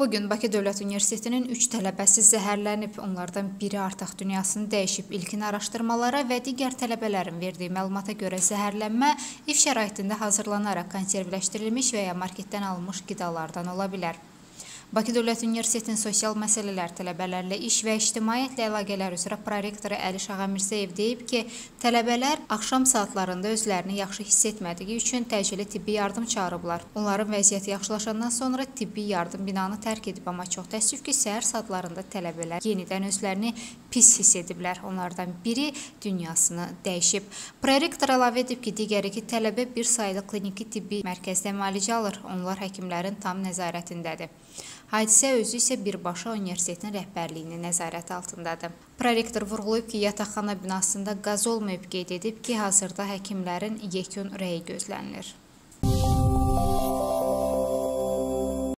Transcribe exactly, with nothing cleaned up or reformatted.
Bugün Bakı Dövlət Universitetinin üç tələbəsi zəhərlənib. Onlardan biri artıq dünyasını dəyişib. İlkin araşdırmalara və digər tələbələrin verdiyi məlumata görə zəhərlənmə ev şəraitində hazırlanaraq konservləşdirilmiş və ya marketdən alınmış qidalardan ola bilər. Bakı Dövlət Universitetinin sosial məsələlər tələbələrlə iş və ictimaiyyətlə əlaqələr üzrə prorektoru Əliş Ağamirzayev deyib ki, tələbələr axşam saatlarında özlərini yaxşı hiss etmədiyi üçün təcili tibbi yardım çağırıblar. Onların vəziyyəti yaxşılaşandan sonra tibbi yardım binanı tərk edib, amma çox təəssüf ki, səhər saatlarında tələbələr yenidən özlərini pis hiss ediblər. Onlardan biri dünyasını dəyişib. Prorektor əlavə edib ki, digər iki tələbə bir sayda kliniki tibbi mərkəzdə müalicə alır. Onlar həkimlərin tam nəzarətindədir. Hadisə özü isə birbaşa universitetin rəhbərliyinin nəzarəti altındadır. Prorektor vurğulayıb ki, yataqxana binasında qaz olmayıb, qeyd edib ki, hazırda həkimlərin yekun rəyi gözlənilir.